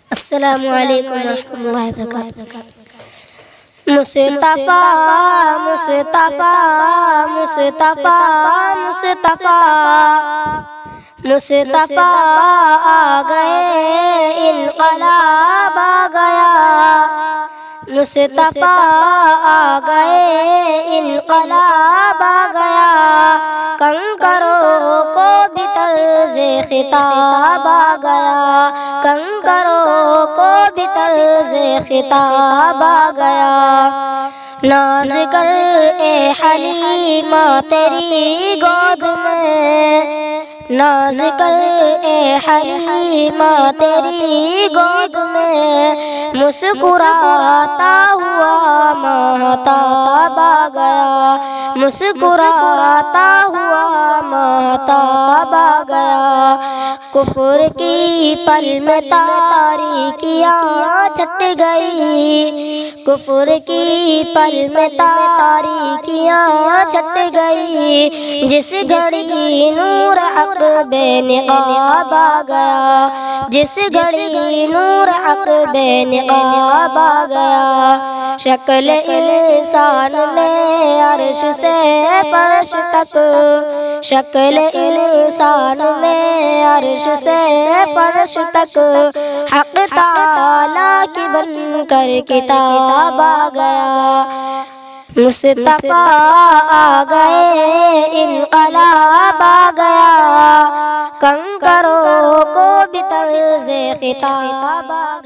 السلام علیکم ورحمۃ اللہ وبرکاتہ۔ مصطفیٰ مصطفیٰ مصطفیٰ مصطفیٰ مصطفیٰ آ گئے، انقلاب آ گیا۔ مصطفیٰ آ گئے، انقلاب آ گیا۔ کنکروں کو بھی طرز خطاب آ گیا، کنکروں کو بھی طرز خطاب آ گیا۔ ناز کر اے حلیمہ تیری گود میں، ناز کر اے حلیمہ تیری گود میں، مسکراتا ہوا ماہتاب آ گیا، مسکراتا ہوا ماہتاب آ گیا۔ کفر کی پل میں تاریکیاں چھٹ گئی، کفر کی پل میں تاریکیاں چھٹ گئی۔ جس گھڑی نور حق بے نقاب آ گیا، جس گھڑی نور حق بے نقاب آ گیا۔ شکل انسان میں عرش سے فرش تک، شکل انسان میں عرش سے فرش تک، حق تعالیٰ کی بن کر کتاب آ گیا۔ مصطفیٰ آ گئے، انقلاب آ گیا۔ کنکروں کو بھی طرز خطاب آ گیا۔